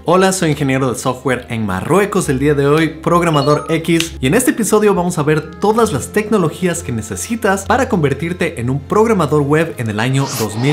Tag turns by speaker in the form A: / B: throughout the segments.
A: Hola, soy ingeniero de software en Marruecos el día de hoy, programador X, y en este episodio vamos a ver todas las tecnologías que necesitas para convertirte en un programador web en el año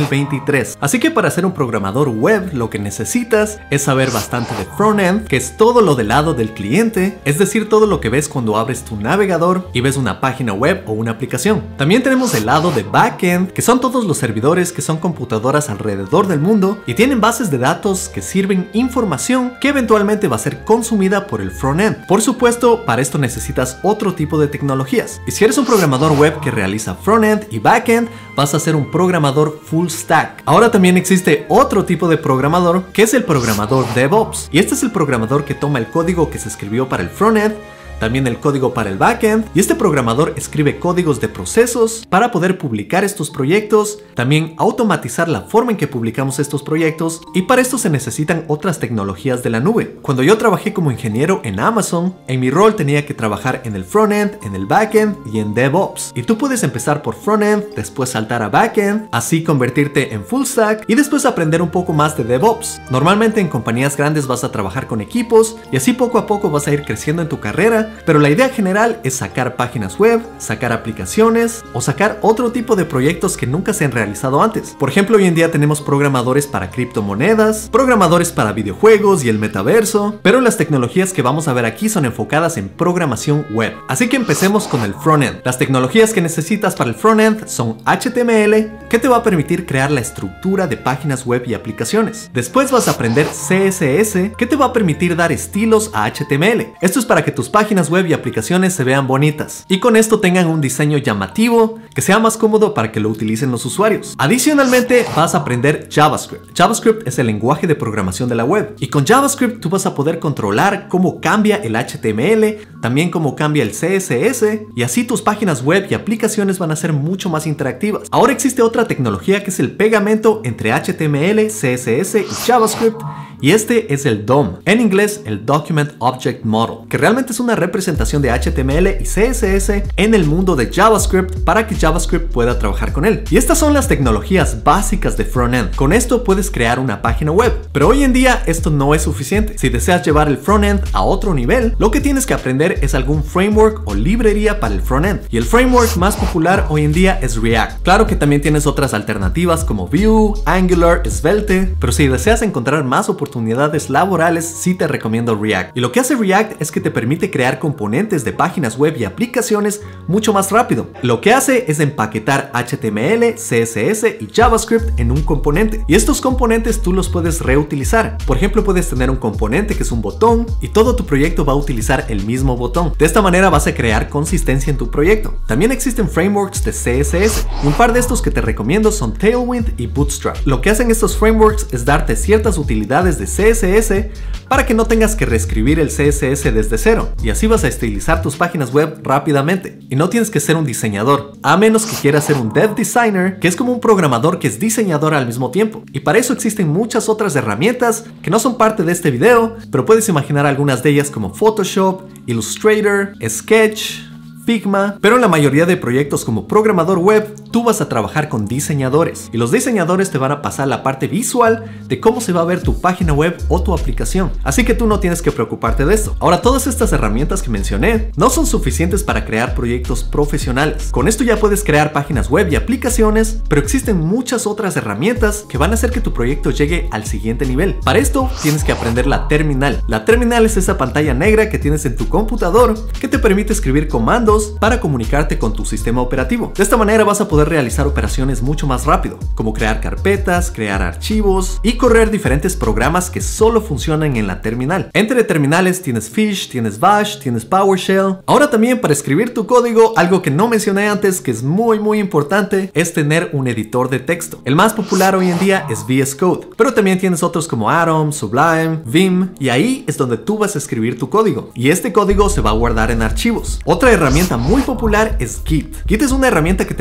A: 2023. Así que para ser un programador web lo que necesitas es saber bastante de frontend, que es todo lo del lado del cliente, es decir, todo lo que ves cuando abres tu navegador y ves una página web o una aplicación. También tenemos el lado de backend, que son todos los servidores que son computadoras alrededor del mundo y tienen bases de datos que sirven información que eventualmente va a ser consumida por el frontend. Por supuesto, para esto necesitas otro tipo de tecnologías. Y si eres un programador web que realiza frontend y backend, vas a ser un programador full stack. Ahora también existe otro tipo de programador que es el programador DevOps. Y este es el programador que toma el código que se escribió para el frontend, también el código para el backend, y este programador escribe códigos de procesos para poder publicar estos proyectos, también automatizar la forma en que publicamos estos proyectos, y para esto se necesitan otras tecnologías de la nube. Cuando yo trabajé como ingeniero en Amazon, en mi rol tenía que trabajar en el frontend, en el backend y en DevOps. Y tú puedes empezar por frontend, después saltar a backend, así convertirte en full stack y después aprender un poco más de DevOps. Normalmente en compañías grandes vas a trabajar con equipos y así poco a poco vas a ir creciendo en tu carrera. Pero la idea general es sacar páginas web, sacar aplicaciones o sacar otro tipo de proyectos que nunca se han realizado antes. Por ejemplo, hoy en día tenemos programadores para criptomonedas, programadores para videojuegos y el metaverso, pero las tecnologías que vamos a ver aquí son enfocadas en programación web. Así que empecemos con el frontend. Las tecnologías que necesitas para el frontend son HTML, que te va a permitir crear la estructura de páginas web y aplicaciones. Después vas a aprender CSS, que te va a permitir dar estilos a HTML. Esto es para que tus páginas web y aplicaciones se vean bonitas y con esto tengan un diseño llamativo que sea más cómodo para que lo utilicen los usuarios. Adicionalmente vas a aprender JavaScript. JavaScript es el lenguaje de programación de la web y con JavaScript tú vas a poder controlar cómo cambia el HTML, también cómo cambia el CSS, y así tus páginas web y aplicaciones van a ser mucho más interactivas. Ahora existe otra tecnología que es el pegamento entre HTML, CSS y JavaScript, y este es el DOM, en inglés el Document Object Model, que realmente es una representación de HTML y CSS en el mundo de JavaScript para que JavaScript pueda trabajar con él. Y estas son las tecnologías básicas de frontend. Con esto puedes crear una página web, pero hoy en día esto no es suficiente. Si deseas llevar el frontend a otro nivel, lo que tienes que aprender es algún framework o librería para el frontend. Y el framework más popular hoy en día es React. Claro que también tienes otras alternativas como Vue, Angular, Svelte, pero si deseas encontrar más oportunidades laborales, sí te recomiendo React. Y lo que hace React es que te permite crear componentes de páginas web y aplicaciones mucho más rápido. Lo que hace es empaquetar HTML, CSS y JavaScript en un componente. Y estos componentes tú los puedes reutilizar. Por ejemplo, puedes tener un componente que es un botón y todo tu proyecto va a utilizar el mismo botón. De esta manera vas a crear consistencia en tu proyecto. También existen frameworks de CSS. Un par de estos que te recomiendo son Tailwind y Bootstrap. Lo que hacen estos frameworks es darte ciertas utilidades de CSS para que no tengas que reescribir el CSS desde cero, y así vas a estilizar tus páginas web rápidamente. Y no tienes que ser un diseñador, a menos que quieras ser un dev designer, que es como un programador que es diseñador al mismo tiempo. Y para eso existen muchas otras herramientas que no son parte de este video, pero puedes imaginar algunas de ellas como Photoshop, Illustrator, Sketch, Figma, pero en la mayoría de proyectos como programador web, tú vas a trabajar con diseñadores y los diseñadores te van a pasar la parte visual de cómo se va a ver tu página web o tu aplicación, así que tú no tienes que preocuparte de esto. Ahora, todas estas herramientas que mencioné no son suficientes para crear proyectos profesionales. Con esto ya puedes crear páginas web y aplicaciones, pero existen muchas otras herramientas que van a hacer que tu proyecto llegue al siguiente nivel. Para esto tienes que aprender la terminal. La terminal es esa pantalla negra que tienes en tu computador que te permite escribir comandos para comunicarte con tu sistema operativo. De esta manera vas a poder realizar operaciones mucho más rápido, como crear carpetas, crear archivos y correr diferentes programas que solo funcionan en la terminal. Entre terminales tienes Fish, tienes Bash, tienes PowerShell. Ahora también para escribir tu código, algo que no mencioné antes que es muy importante, es tener un editor de texto. El más popular hoy en día es VS Code, pero también tienes otros como Atom, Sublime, Vim, y ahí es donde tú vas a escribir tu código. Y este código se va a guardar en archivos. Otra herramienta muy popular es Git. Git es una herramienta que te permite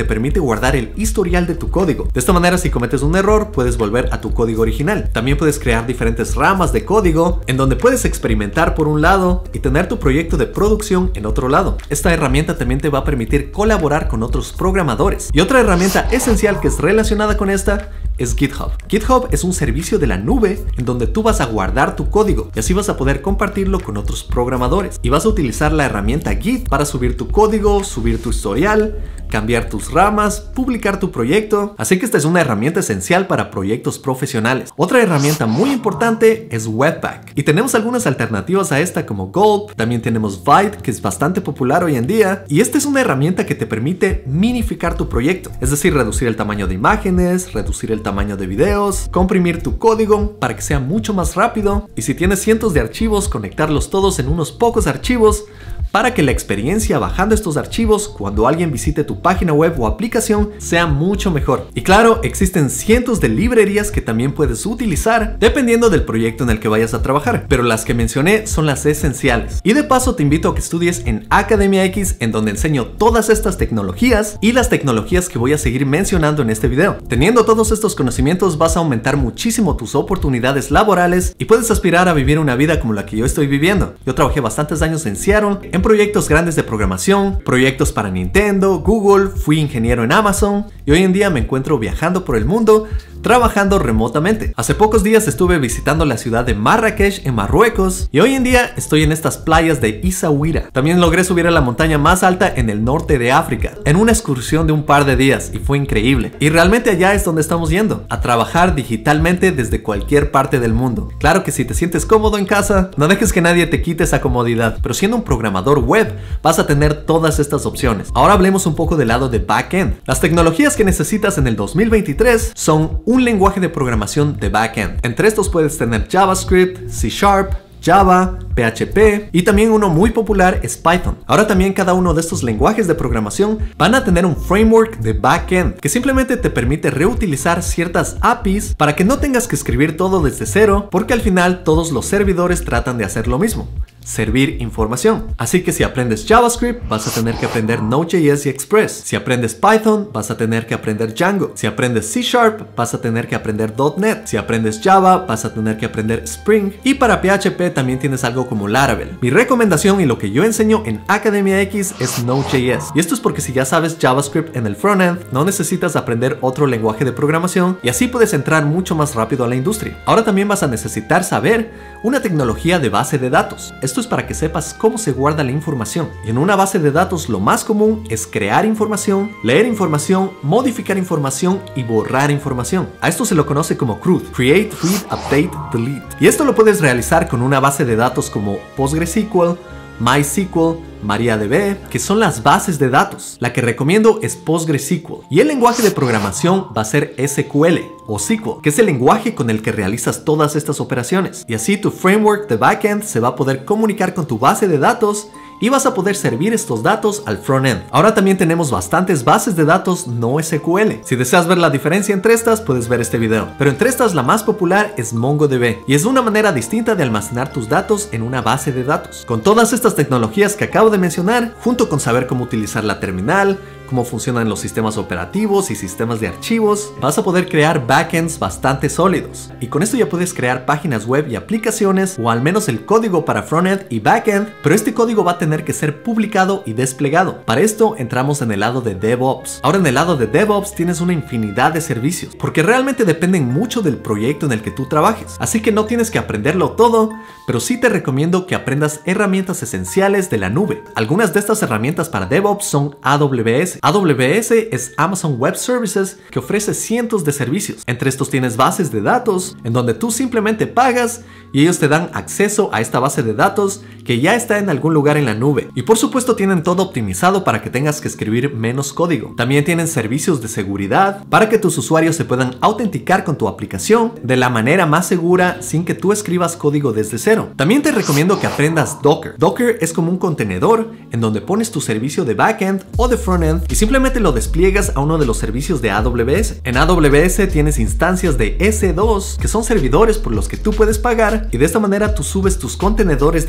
A: guardar el historial de tu código. De esta manera, si cometes un error, puedes volver a tu código original. También puedes crear diferentes ramas de código en donde puedes experimentar por un lado y tener tu proyecto de producción en otro lado. Esta herramienta también te va a permitir colaborar con otros programadores. Y otra herramienta esencial que es relacionada con esta es GitHub. GitHub es un servicio de la nube en donde tú vas a guardar tu código y así vas a poder compartirlo con otros programadores. Y vas a utilizar la herramienta Git para subir tu código, subir tu historial, cambiar tus ramas, publicar tu proyecto. Así que esta es una herramienta esencial para proyectos profesionales. Otra herramienta muy importante es Webpack. Y tenemos algunas alternativas a esta como Gulp. También tenemos Vite, que es bastante popular hoy en día. Y esta es una herramienta que te permite minificar tu proyecto. Es decir, reducir el tamaño de imágenes, reducir el tamaño de videos, comprimir tu código para que sea mucho más rápido. Y si tienes cientos de archivos, conectarlos todos en unos pocos archivos para que la experiencia bajando estos archivos cuando alguien visite tu página web o aplicación sea mucho mejor. Y claro, existen cientos de librerías que también puedes utilizar dependiendo del proyecto en el que vayas a trabajar, pero las que mencioné son las esenciales. Y de paso te invito a que estudies en Academia X, en donde enseño todas estas tecnologías y las tecnologías que voy a seguir mencionando en este video. Teniendo todos estos conocimientos vas a aumentar muchísimo tus oportunidades laborales y puedes aspirar a vivir una vida como la que yo estoy viviendo. Yo trabajé bastantes años en Seattle, en proyectos grandes de programación, proyectos para Nintendo, Google, fui ingeniero en Amazon y hoy en día me encuentro viajando por el mundo trabajando remotamente. Hace pocos días estuve visitando la ciudad de Marrakech en Marruecos y hoy en día estoy en estas playas de Essaouira. También logré subir a la montaña más alta en el norte de África en una excursión de un par de días y fue increíble. Y realmente allá es donde estamos yendo, a trabajar digitalmente desde cualquier parte del mundo. Claro que si te sientes cómodo en casa, no dejes que nadie te quite esa comodidad, pero siendo un programador web vas a tener todas estas opciones. Ahora hablemos un poco del lado de backend. Las tecnologías que necesitas en el 2023 son un lenguaje de programación de backend. Entre estos puedes tener JavaScript, C#, Java, PHP y también uno muy popular es Python. Ahora también cada uno de estos lenguajes de programación van a tener un framework de backend que simplemente te permite reutilizar ciertas APIs para que no tengas que escribir todo desde cero, porque al final todos los servidores tratan de hacer lo mismo: servir información. Así que si aprendes JavaScript, vas a tener que aprender Node.js y Express. Si aprendes Python, vas a tener que aprender Django. Si aprendes C#, vas a tener que aprender .NET. Si aprendes Java, vas a tener que aprender Spring. Y para PHP también tienes algo como Laravel. Mi recomendación y lo que yo enseño en Academia X es Node.js. Y esto es porque si ya sabes JavaScript en el frontend, no necesitas aprender otro lenguaje de programación y así puedes entrar mucho más rápido a la industria. Ahora también vas a necesitar saber una tecnología de base de datos. Esto es para que sepas cómo se guarda la información. Y en una base de datos lo más común es crear información, leer información, modificar información y borrar información. A esto se lo conoce como CRUD: Create, Read, Update, Delete. Y esto lo puedes realizar con una base de datos como PostgreSQL, MySQL, MariaDB, que son las bases de datos. La que recomiendo es PostgreSQL. Y el lenguaje de programación va a ser SQL o SQL, que es el lenguaje con el que realizas todas estas operaciones. Y así tu framework de backend se va a poder comunicar con tu base de datos y vas a poder servir estos datos al frontend. Ahora también tenemos bastantes bases de datos no SQL. Si deseas ver la diferencia entre estas, puedes ver este video. Pero entre estas la más popular es MongoDB y es una manera distinta de almacenar tus datos en una base de datos. Con todas estas tecnologías que acabo de mencionar, junto con saber cómo utilizar la terminal, cómo funcionan los sistemas operativos y sistemas de archivos, vas a poder crear backends bastante sólidos. Y con esto ya puedes crear páginas web y aplicaciones, o al menos el código para frontend y backend, pero este código va a tener que ser publicado y desplegado. Para esto entramos en el lado de DevOps. Ahora en el lado de DevOps tienes una infinidad de servicios, porque realmente dependen mucho del proyecto en el que tú trabajes. Así que no tienes que aprenderlo todo, pero sí te recomiendo que aprendas herramientas esenciales de la nube. Algunas de estas herramientas para DevOps son AWS. AWS es Amazon Web Services, que ofrece cientos de servicios. Entre estos tienes bases de datos, en donde tú simplemente pagas y ellos te dan acceso a esta base de datos que ya está en algún lugar en la nube. Y por supuesto tienen todo optimizado para que tengas que escribir menos código. También tienen servicios de seguridad para que tus usuarios se puedan autenticar con tu aplicación de la manera más segura sin que tú escribas código desde cero. También te recomiendo que aprendas Docker. Docker es como un contenedor en donde pones tu servicio de backend o de frontend y simplemente lo despliegas a uno de los servicios de AWS. En AWS tienes instancias de S2 que son servidores por los que tú puedes pagar y de esta manera tú subes tus contenedores de Docker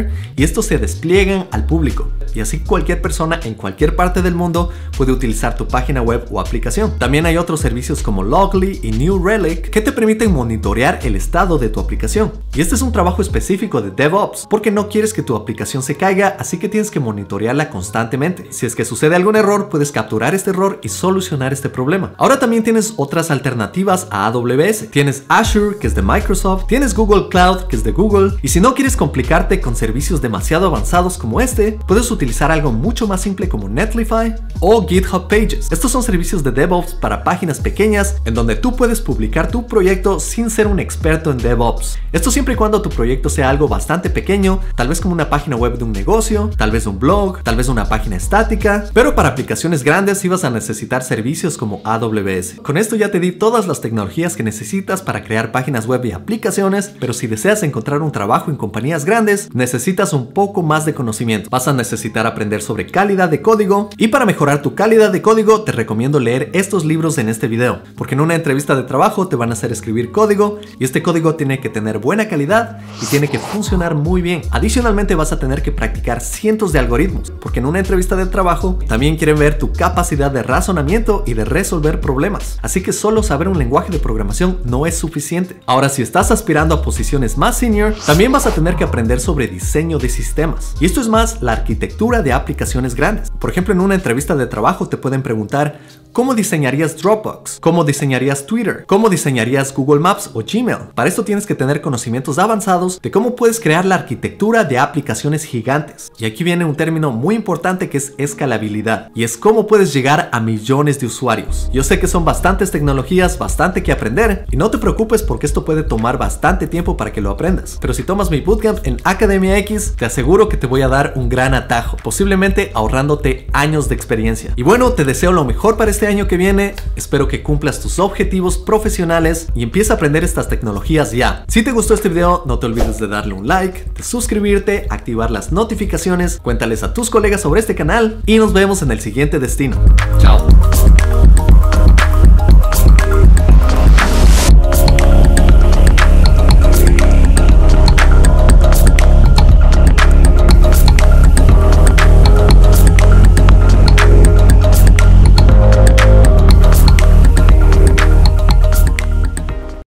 A: Flutter y estos se despliegan al público. Y así cualquier persona en cualquier parte del mundo puede utilizar tu página web o aplicación. También hay otros servicios como Loggly y New Relic que te permiten monitorear el estado de tu aplicación. Y este es un trabajo específico de DevOps porque no quieres que tu aplicación se caiga, así que tienes que monitorearla constantemente. Si es que sucede algún error, puedes capturar este error y solucionar este problema. Ahora también tienes otras alternativas a AWS. Tienes Azure, que es de Microsoft, tienes Google Cloud, que es de Google, y si no quieres complicarte con servicios demasiado avanzados como este, puedes utilizar algo mucho más simple como Netlify o GitHub Pages. Estos son servicios de DevOps para páginas pequeñas en donde tú puedes publicar tu proyecto sin ser un experto en DevOps. Esto siempre y cuando tu proyecto sea algo bastante pequeño, tal vez como una página web de un negocio, tal vez un blog, tal vez una página estática, pero para aplicaciones grandes sí vas a necesitar servicios como AWS. Con esto ya te di todas las tecnologías que necesitas para crear páginas web y aplicaciones, pero si deseas encontrar un trabajo en compañías grandes, necesitas un poco más de conocimiento. Vas a necesitar aprender sobre calidad de código, y para mejorar tu calidad de código te recomiendo leer estos libros en este video, porque en una entrevista de trabajo te van a hacer escribir código y este código tiene que tener buena calidad y tiene que funcionar muy bien. Adicionalmente vas a tener que practicar cientos de algoritmos, porque en una entrevista de trabajo también quieren ver tu capacidad de razonamiento y de resolver problemas. Así que solo saber un lenguaje de programación no es suficiente. Ahora, si estás aspirando a posiciones más senior, también vas a tener que aprender sobre diseño de sistemas. Y esto es más la arquitectura de aplicaciones grandes. Por ejemplo, en una entrevista de trabajo te pueden preguntar: ¿cómo diseñarías Dropbox? ¿Cómo diseñarías Twitter? ¿Cómo diseñarías Google Maps o Gmail? Para esto tienes que tener conocimientos avanzados de cómo puedes crear la arquitectura de aplicaciones gigantes. Y aquí viene un término muy importante que es escalabilidad, y es cómo puedes llegar a millones de usuarios. Yo sé que son bastantes tecnologías, bastante que aprender, y no te preocupes porque esto puede tomar bastante tiempo para que lo aprendas. Pero si tomas mi bootcamp en Academia X, te aseguro que te voy a dar un gran atajo, posiblemente ahorrándote años de experiencia. Y bueno, te deseo lo mejor para este año que viene. Espero que cumplas tus objetivos profesionales y empieza a aprender estas tecnologías ya. Si te gustó este video, no te olvides de darle un like, de suscribirte, activar las notificaciones, cuéntales a tus colegas sobre este canal y nos vemos en el siguiente destino. Chao.